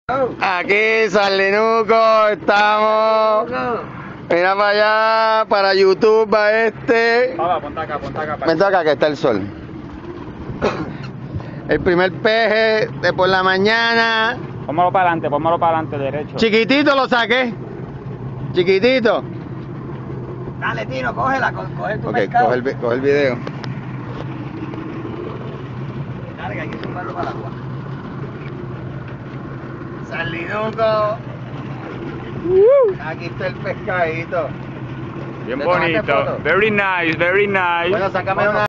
Aquí, San Linuco, estamos. Mira para allá, para YouTube, a este. Ponte acá. Vente acá que está el sol. El primer peje de por la mañana. Póngalo para adelante, derecho. Chiquitito lo saqué. Chiquitito. Dale, Tino, cógela, coge tu Ok, pescado. coge el video. Dale, que hay que zumbarlo para el agua. San Linuco. Aquí está el pescadito. Bien ¿Le tomaste bonito. foto? Very nice. Bueno, sácame una.